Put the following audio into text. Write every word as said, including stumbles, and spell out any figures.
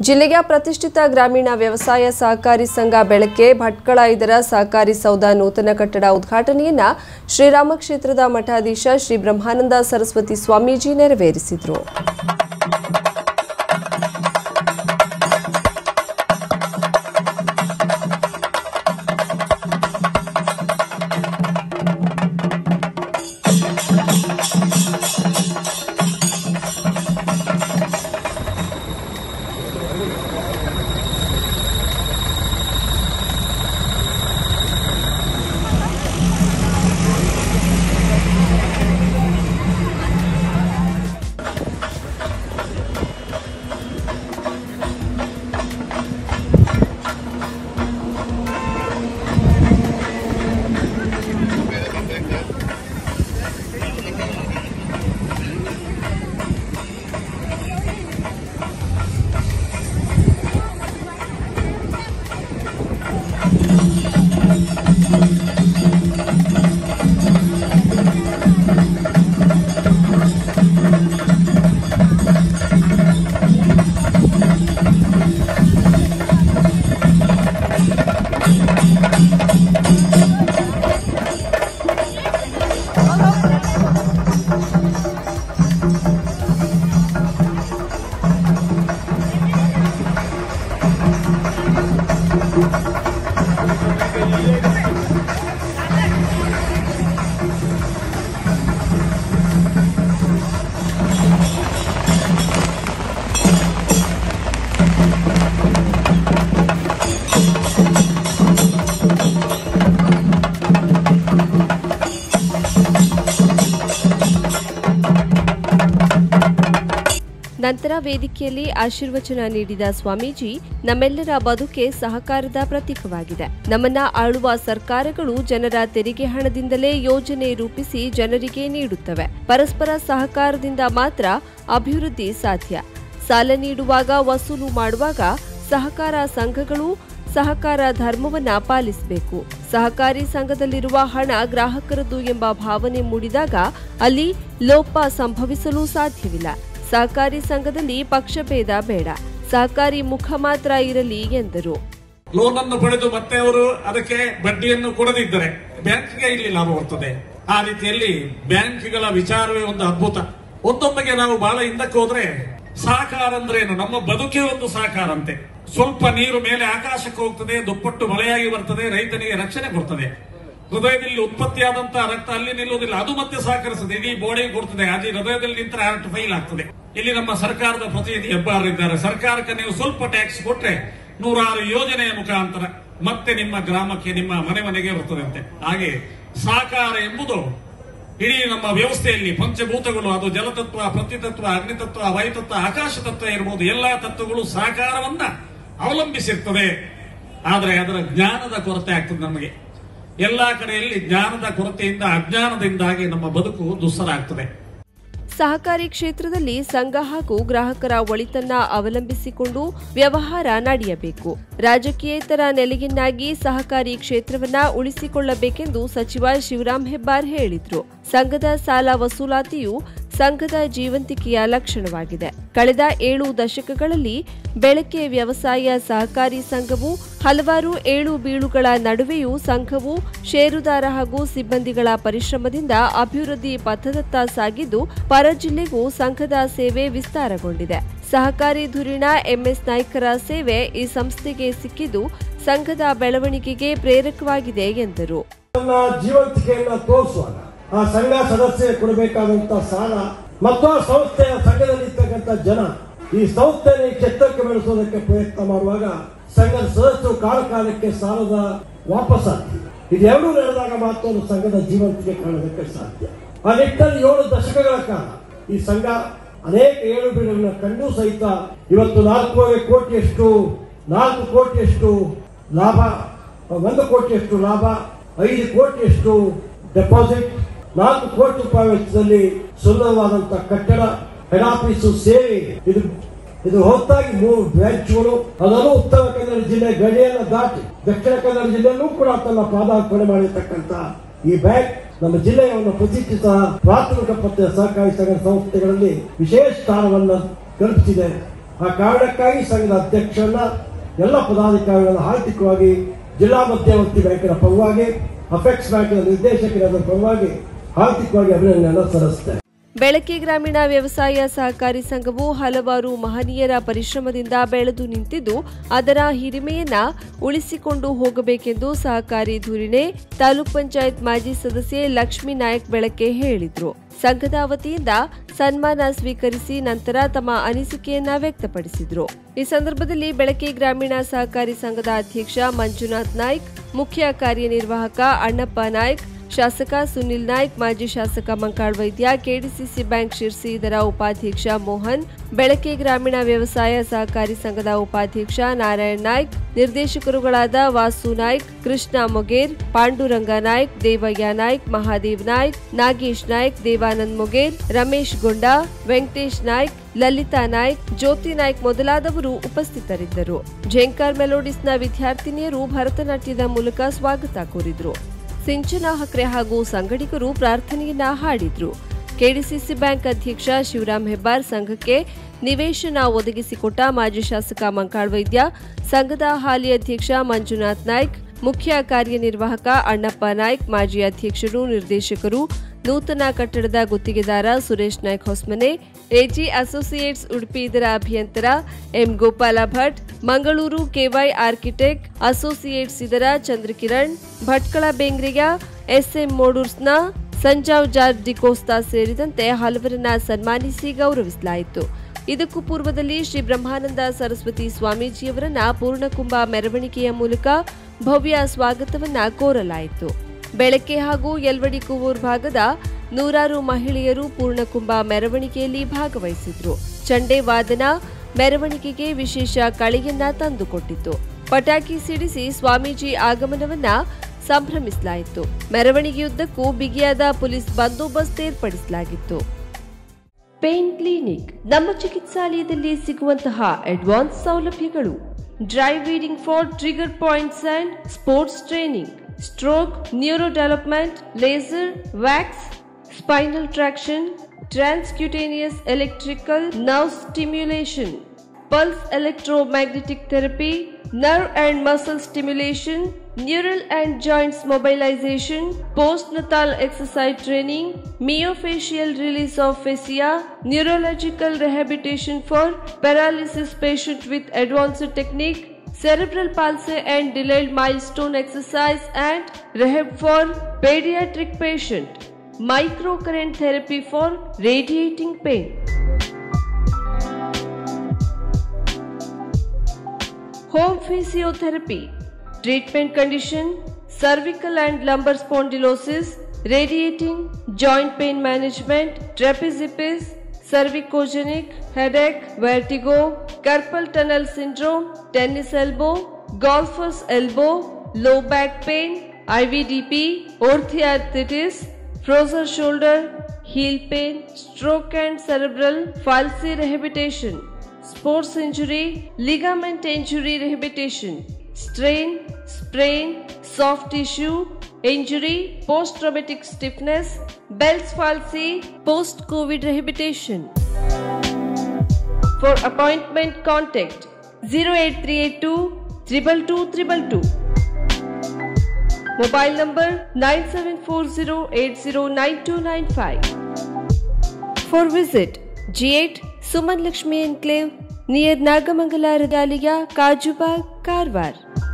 ಜಿಲ್ಲೆಯ ಪ್ರತಿಷ್ಠಿತ ಗ್ರಾಮೀಣ ವ್ಯವಸಾಯ ಸಹಕಾರಿ ಸಂಘ ಬೆಳಕೆ ಭಟ್ಕಳ ಐದರ ಸಹಕಾರಿ ಸೌಧ ನೂತನ ಕಟ್ಟಡ ಉದ್ಘಾಟನೆಯನ್ನ ಶ್ರೀರಾಮ ಕ್ಷೇತ್ರದ ಮಠಾಧೀಶ ಶ್ರೀ ಬ್ರಹ್ಮಾನಂದ ಸರಸ್ವತಿ ಸ್ವಾಮೀಜಿ ನೆರವೇರಿಸಿದರು. ನಂತರ ವೇದಿಕೆಯಲ್ಲಿ ಆಶೀರ್ವಚನ ನೀಡಿದ ಸ್ವಾಮೀಜಿ, ನಮ್ಮೆಲ್ಲರ ಬದುಕೆ ಸಹಕಾರದ ಪ್ರತೀಕವಾಗಿದೆ. ನಮ್ಮನ್ನ ಆಳುವ ಸರ್ಕಾರಗಳು ಜನರ ತೆರಿಗೆ ಹಣದಿಂದಲೇ ಯೋಜನೆ ರೂಪಿಸಿ ಜನರಿಗೆ ನೀಡುತ್ತವೆ. ಪರಸ್ಪರ ಸಹಕಾರದಿಂದ ಮಾತ್ರ ಅಭಿವೃದ್ಧಿ ಸಾಧ್ಯ. ಸಾಲ ನೀಡುವಾಗ, ವಸೂಲು ಮಾಡುವಾಗ ಸಹಕಾರ ಸಂಘಗಳು ಸಹಕಾರ ಧರ್ಮವನ್ನ ಪಾಲಿಸಬೇಕು. ಸಹಕಾರಿ ಸಂಘದಲ್ಲಿರುವ ಹಣ ಗ್ರಾಹಕರದ್ದು ಎಂಬ ಭಾವನೆ ಮೂಡಿದಾಗ ಅಲ್ಲಿ ಲೋಪ ಸಂಭವಿಸಲು ಸಾಧ್ಯವಿಲ್ಲ. ಸಹಕಾರಿ ಸಂಘದಲ್ಲಿ ಪಕ್ಷಭೇದ ಬೇಡ, ಸಹಕಾರಿ ಮುಖ ಮಾತ್ರ ಇರಲಿ ಎಂದರು. ಲೋನ್ ಅನ್ನು ಪಡೆದು ಮತ್ತೆ ಅವರು ಅದಕ್ಕೆ ಬಡ್ಡಿಯನ್ನು ಕೊಡದಿದ್ದರೆ ಬ್ಯಾಂಕ್ಗೆ ಇಲ್ಲಿ ಲಾಭ ಬರ್ತದೆ. ಆ ರೀತಿಯಲ್ಲಿ ಬ್ಯಾಂಕ್ಗಳ ವಿಚಾರವೇ ಒಂದು ಅದ್ಭುತ. ಒಂದೊಂದಿಗೆ ನಾವು ಬಹಳ ಹಿಂದಕ್ಕೆ ಹೋದ್ರೆ ಸಹಕಾರ ಅಂದ್ರೆ ಏನು, ನಮ್ಮ ಬದುಕೇ ಒಂದು ಸಹಕಾರ ಅಂತೆ. ಸ್ವಲ್ಪ ನೀರು ಮೇಲೆ ಆಕಾಶಕ್ಕೆ ಹೋಗ್ತದೆ, ದುಪ್ಪಟ್ಟು ಮಳೆಯಾಗಿ ಬರ್ತದೆ, ರೈತನಿಗೆ ರಕ್ಷಣೆ ಕೊಡ್ತದೆ. ಹೃದಯದಲ್ಲಿ ಉತ್ಪತ್ತಿಯಾದಂತಹ ರಕ್ತ ಅಲ್ಲಿ ನಿಲ್ಲುವುದಿಲ್ಲ, ಅದು ಮತ್ತೆ ಸಹಕರಿಸುತ್ತದೆ, ಇಡೀ ಬಾಡಿಗೆ ಕೊಡ್ತದೆ. ಅದೇ ಹೃದಯದಲ್ಲಿ ನಿಂತರೆ ಹಾರ್ಟ್ ಫೈಲ್ ಆಗ್ತದೆ. ಇಲ್ಲಿ ನಮ್ಮ ಸರ್ಕಾರದ ಪ್ರತಿನಿಧಿ ಹೆಬ್ಬಾರರಿದ್ದಾರೆ. ಸರ್ಕಾರಕ್ಕೆ ನೀವು ಸ್ವಲ್ಪ ಟ್ಯಾಕ್ಸ್ ಕೊಟ್ರೆ ನೂರಾರು ಯೋಜನೆಯ ಮುಖಾಂತರ ಮತ್ತೆ ನಿಮ್ಮ ಗ್ರಾಮಕ್ಕೆ, ನಿಮ್ಮ ಮನೆ ಮನೆಗೆ ಬರ್ತದೆ ಅಂತೆ. ಹಾಗೆ ಸಹಕಾರ ಎಂಬುದು ಇಡೀ ನಮ್ಮ ವ್ಯವಸ್ಥೆಯಲ್ಲಿ ಪಂಚಭೂತಗಳು, ಅದು ಜಲತತ್ವ, ಪ್ರತಿತತ್ವ, ಅಗ್ನಿತತ್ವ, ವಾಯುತತ್ವ, ಆಕಾಶ ತತ್ವ ಇರಬಹುದು, ಎಲ್ಲಾ ತತ್ವಗಳು ಸಹಕಾರವನ್ನ ಅವಲಂಬಿಸಿರ್ತದೆ. ಆದರೆ ಅದರ ಜ್ಞಾನದ ಕೊರತೆ ಆಗ್ತದೆ. ನಮಗೆ ಎಲ್ಲಾ ಕಡೆಯಲ್ಲಿ ಜ್ಞಾನದ ಕೊರತೆಯಿಂದ, ಅಜ್ಞಾನದಿಂದಾಗಿ ನಮ್ಮ ಬದುಕು ದುಸ್ಸರ ಆಗ್ತದೆ. ಸಹಕಾರಿ ಕ್ಷೇತ್ರದಲ್ಲಿ ಸಂಘ ಹಾಗೂ ಗ್ರಾಹಕರ ಒಳಿತನ್ನ ಅವಲಂಬಿಸಿಕೊಂಡು ವ್ಯವಹಾರ ನಡೆಯಬೇಕು. ರಾಜಕೀಯೇತರ ನೆಲೆಯನ್ನಾಗಿ ಸಹಕಾರಿ ಕ್ಷೇತ್ರವನ್ನ ಉಳಿಸಿಕೊಳ್ಳಬೇಕೆಂದು ಸಚಿವ ಶಿವರಾಮ್ ಹೆಬ್ಬಾರ್ ಹೇಳಿದ್ರು. ಸಂಘದ ಸಾಲ ವಸೂಲಾತಿಯು ಸಂಘದ ಜೀವಂತಿಕೆಯ ಲಕ್ಷಣವಾಗಿದೆ. ಕಳೆದ ಏಳು ದಶಕಗಳಲ್ಲಿ ಬೆಳಕೆ ವ್ಯವಸಾಯ ಸಹಕಾರಿ ಸಂಘವು ಹಲವಾರು ಏಳು ಬೀಳುಗಳ ನಡುವೆಯೂ ಸಂಘವು ಷೇರುದಾರ ಹಾಗೂ ಸಿಬ್ಬಂದಿಗಳ ಪರಿಶ್ರಮದಿಂದ ಅಭಿವೃದ್ಧಿ ಪಥದತ್ತ ಸಾಗಿದ್ದು, ಪರ ಜಿಲ್ಲೆಗೂ ಸಂಘದ ಸೇವೆ ವಿಸ್ತಾರಗೊಂಡಿದೆ. ಸಹಕಾರಿ ಧುರೀಣ ಎಂಎಸ್ ನಾಯ್ಕರ ಸೇವೆ ಈ ಸಂಸ್ಥೆಗೆ ಸಿಕ್ಕಿದ್ದು ಸಂಘದ ಬೆಳವಣಿಗೆಗೆ ಪ್ರೇರಕವಾಗಿದೆ ಎಂದರು. ಆ ಸಂಘ ಸದಸ್ಯ ಕೊಡಬೇಕಾದಂತಹ ಸಾಲ ಮತ್ತು ಆ ಸಂಸ್ಥೆಯ ಸಂಘದಲ್ಲಿರ್ತಕ್ಕಂಥ ಜನ ಈ ಸಂಸ್ಥೆಯ ಕ್ಷೇತ್ರಕ್ಕೆ ಬೆಳೆಸೋದಕ್ಕೆ ಪ್ರಯತ್ನ ಮಾಡುವಾಗ ಸಂಘದ ಸದಸ್ಯರು ಕಾಲ ಕಾಲಕ್ಕೆ ಸಾಲದ ವಾಪಸ್ಸಾಗ್ತದೆ. ಇದೆರಡೂ ನಡೆದಾಗ ಮಾತ್ರ ಒಂದು ಸಂಘದ ಜೀವಂತಿಕೆ ಕಾಣೋದಕ್ಕೆ ಸಾಧ್ಯ. ಆ ನಿಟ್ಟಿನಲ್ಲಿ ಏಳು ದಶಕಗಳ ಕಾಲ ಈ ಸಂಘ ಅನೇಕ ಏಳು ಬೀಳುಗಳನ್ನು ಕಂಡು ಸಹಿತ ಇವತ್ತು ನಾಲ್ಕೂವರೆ ಕೋಟಿಯಷ್ಟು ನಾಲ್ಕು ಕೋಟಿಯಷ್ಟು ಲಾಭ, ಒಂದು ಕೋಟಿಯಷ್ಟು ಲಾಭ, ಐದು ಕೋಟಿಯಷ್ಟು ಡೆಪಾಸಿಟ್, ನಾಲ್ಕು ಕೋಟಿ ರೂಪಾಯಿ ವೆಚ್ಚದಲ್ಲಿ ಸುಂದರವಾದಂತಹ ಕಟ್ಟಡ, ಹೆಡ್ ಆಫೀಸು ಸೇವೆ. ಇದು ಇದು ಹೊರತಾಗಿ ಮೂರು ಬ್ರಾಂಚ್ಗಳು, ಅದನ್ನು ಉತ್ತರ ಕನ್ನಡ ಜಿಲ್ಲೆ ಗಡಿಯನ್ನು ದಾಟಿ ದಕ್ಷಿಣ ಕನ್ನಡ ಜಿಲ್ಲೆಯಲ್ಲೂ ಕೂಡ ತನ್ನ ಪಾದಾರ್ಪಣೆ ಮಾಡಿರ್ತಕ್ಕಂಥ ಈ ಬ್ಯಾಂಕ್ ನಮ್ಮ ಜಿಲ್ಲೆಯ ಒಂದು ಪ್ರತಿಷ್ಠಿತ ಪ್ರಾಥಮಿಕ ಪತ್ರ ಸಹಕಾರಿ ಸಂಘ ಸಂಸ್ಥೆಗಳಲ್ಲಿ ವಿಶೇಷ ಸ್ಥಾನವನ್ನು ಕಲ್ಪಿಸಿದೆ. ಆ ಕಾರಣಕ್ಕಾಗಿ ಸಂಘದ ಅಧ್ಯಕ್ಷರನ್ನ ಎಲ್ಲ ಪದಾಧಿಕಾರಿಗಳನ್ನ ಆರ್ಥಿಕವಾಗಿ ಜಿಲ್ಲಾ ಮಧ್ಯವರ್ತಿ ಬ್ಯಾಂಕಿನ ಪರವಾಗಿ ಅಪೆಕ್ಸ್ ಬ್ಯಾಂಕಿನ ನಿರ್ದೇಶಕರ ಪರವಾಗಿ ಆರ್ಥಿಕವಾಗಿ ಅಭಿನಂದನೆ ಸಲ್ಲಿಸುತ್ತೇನೆ. ಬೆಳಕೆ ಗ್ರಾಮೀಣ ವ್ಯವಸಾಯ ಸಹಕಾರಿ ಸಂಘವು ಹಲವಾರು ಮಹನೀಯರ ಪರಿಶ್ರಮದಿಂದ ಬೆಳೆದು ನಿಂತಿದ್ದು ಅದರ ಹಿರಿಮೆಯನ್ನ ಉಳಿಸಿಕೊಂಡು ಹೋಗಬೇಕೆಂದು ಸಹಕಾರಿ ಧುರೀಣೆ ತಾಲೂಕ್ ಪಂಚಾಯತ್ ಮಾಜಿ ಸದಸ್ಯೆ ಲಕ್ಷ್ಮೀ ನಾಯಕ್ ಬೆಳಕೆ ಹೇಳಿದ್ರು. ಸಂಘದ ವತಿಯಿಂದ ಸನ್ಮಾನ ಸ್ವೀಕರಿಸಿ ನಂತರ ತಮ್ಮ ಅನಿಸಿಕೆಯನ್ನ ವ್ಯಕ್ತಪಡಿಸಿದ್ರು. ಈ ಸಂದರ್ಭದಲ್ಲಿ ಬೆಳಕೆ ಗ್ರಾಮೀಣ ಸಹಕಾರಿ ಸಂಘದ ಅಧ್ಯಕ್ಷ ಮಂಜುನಾಥ್ ನಾಯ್ಕ್, ಮುಖ್ಯ ಕಾರ್ಯನಿರ್ವಾಹಕ ಅಣ್ಣಪ್ಪ ನಾಯ್ಕ್, ಶಾಸಕ ಸುನಿಲ್ ನಾಯ್ಕ್, ಮಾಜಿ ಶಾಸಕ ಮಂಕಾಳ್ ವೈದ್ಯ, ಕೆಡಿಸಿಸಿ ಬ್ಯಾಂಕ್ ಶಿರ್ಸಿ ಇದರ ಉಪಾಧ್ಯಕ್ಷ ಮೋಹನ್, ಬೆಳಕೆ ಗ್ರಾಮೀಣ ವ್ಯವಸಾಯ ಸಹಕಾರಿ ಸಂಘದ ಉಪಾಧ್ಯಕ್ಷ ನಾರಾಯಣ್ ನಾಯ್ಕ್, ನಿರ್ದೇಶಕರುಗಳಾದ ವಾಸು ನಾಯ್ಕ್, ಕೃಷ್ಣ ಮೊಗೇರ್, ಪಾಂಡುರಂಗ ನಾಯ್ಕ್, ದೇವಯ್ಯ ನಾಯ್ಕ್, ಮಹಾದೇವ್ ನಾಯ್ಕ್, ನಾಗೇಶ್ ನಾಯ್ಕ್, ದೇವಾನಂದ್ ಮೊಗೇರ್, ರಮೇಶ್ ಗೊಂಡಾ, ವೆಂಕಟೇಶ್ ನಾಯ್ಕ್, ಲಲಿತಾ ನಾಯ್ಕ್, ಜ್ಯೋತಿ ನಾಯ್ಕ್ ಮೊದಲಾದವರು ಉಪಸ್ಥಿತರಿದ್ದರು. ಝೇಂಕಾರ್ ಮೆಲೋಡಿಸ್ನ ವಿದ್ಯಾರ್ಥಿನಿಯರು ಭರತನಾಟ್ಯದ ಮೂಲಕ ಸ್ವಾಗತ ಕೋರಿದ್ರು. ಸಿಂಚನ ಹಕ್ರೆ ಹಾಗೂ ಸಂಗಡಿಗರು ಪ್ರಾರ್ಥನೆಯನ್ನ ಹಾಡಿದ್ರು. ಕೆಡಿಸಿಸಿ ಬ್ಯಾಂಕ್ ಅಧ್ಯಕ್ಷ ಶಿವರಾಮ್ ಹೆಬ್ಬಾರ್ ಸಂಘಕ್ಕೆ ನಿವೇಶನ ಒದಗಿಸಿಕೊಟ್ಟ ಮಾಜಿ ಶಾಸಕ ಮಂಕಾಳ್ ವೈದ್ಯ, ಸಂಘದ ಹಾಲಿ ಅಧ್ಯಕ್ಷ ಮಂಜುನಾಥ್ ನಾಯ್ಕ್, ಮುಖ್ಯ ಕಾರ್ಯನಿರ್ವಾಹಕ ಅಣ್ಣಪ್ಪ ನಾಯ್ಕ್, ಮಾಜಿ ಅಧ್ಯಕ್ಷರು, ನಿರ್ದೇಶಕರು, ನೂತನ ಕಟ್ಟಡದ ಗುತ್ತಿಗೆದಾರ ಸುರೇಶ್ ನಾಯ್ಕ್ ಹೊಸಮನೆ, ಎಜಿ ಅಸೋಸಿಯೇಟ್ಸ್ ಉಡುಪಿ ಇದರ ಅಭಿಯಂತರ M Gopala Bhat, Mangaluru KY architect associates ಇದರ ಚಂದ್ರಕಿರಣ್, ಭಟ್ಕಳ ಬೇಂಗ್ರೆಯ ಎಸ್ಎಂ ಮೋಡೂರ್ಸ್ನ ಸಂಜಾವ್ ಜಾರ್ ಡಿಕೋಸ್ತಾ ಸೇರಿದಂತೆ ಹಲವರನ್ನ ಸನ್ಮಾನಿಸಿ ಗೌರವಿಸಲಾಯಿತು. ಇದಕ್ಕೂ ಪೂರ್ವದಲ್ಲಿ ಶ್ರೀ ಬ್ರಹ್ಮಾನಂದ ಸರಸ್ವತಿ ಸ್ವಾಮೀಜಿಯವರನ್ನ ಪೂರ್ಣಕುಂಭ ಮೆರವಣಿಗೆಯ ಮೂಲಕ ಭವ್ಯ ಸ್ವಾಗತವನ್ನ ಕೋರಲಾಯಿತು. ಬೆಳಕೆ ಹಾಗೂ ಯಲ್ವಡಿ ಕೂವೂರ್ ಭಾಗದ ನೂರಾರು ಮಹಿಳೆಯರು ಪೂರ್ಣಕುಂಭ ಮೆರವಣಿಗೆಯಲ್ಲಿ ಭಾಗವಹಿಸಿದ್ರು. ಚಂಡೆ ವಾದನ ಮೆರವಣಿಗೆಗೆ ವಿಶೇಷ ಕಳೆಯನ್ನ ತಂದುಕೊಟ್ಟಿತು. ಪಟಾಕಿ ಸಿಡಿಸಿ ಸ್ವಾಮೀಜಿ ಆಗಮನವನ್ನ ಸಂಭ್ರಮಿಸಲಾಯಿತು. ಮೆರವಣಿಗೆಯುದ್ದಕ್ಕೂ ಬಿಗಿಯಾದ ಪೊಲೀಸ್ ಬಂದೋಬಸ್ತ್ ಏರ್ಪಡಿಸಲಾಗಿತ್ತು. ಪೇನ್ ಕ್ಲಿನಿಕ್ ನಮ್ಮ ಚಿಕಿತ್ಸಾಲಯದಲ್ಲಿ ಸಿಗುವಂತಹ ಅಡ್ವಾನ್ಸ್ ಸೌಲಭ್ಯಗಳು: dry needling for trigger points and sports training, stroke, neuro development, laser, wax, spinal traction, transcutaneous electrical nerve stimulation, pulse electromagnetic therapy, nerve and muscle stimulation, neural and joints mobilization, postnatal exercise training, myofascial release of fascia, neurological rehabilitation for paralysis patient with advanced technique, cerebral palsy and delayed milestone exercise and rehab for pediatric patient, microcurrent therapy for radiating pain. Home physiotherapy, treatment condition, cervical and lumbar spondylosis, radiating, joint pain management, trapeziepis, cervicogenic, headache, vertigo, carpal tunnel syndrome, tennis elbow, golfer's elbow, low back pain, I V D P, orthoarthritis, frozen shoulder, heel pain, stroke and cerebral palsy rehabilitation, sports injury, ligament injury rehabilitation, strain, sprain, soft tissue injury, post-traumatic stiffness, Bell's palsy, post-COVID rehabilitation. For appointment, contact zero eight three eight two, two two two, two two two. Mobile number nine seven four zero eight zero nine two nine five. For visit G eight Suman Lakshmi Enclave near Nagamangala Radaliya, Kajubag, Karwar.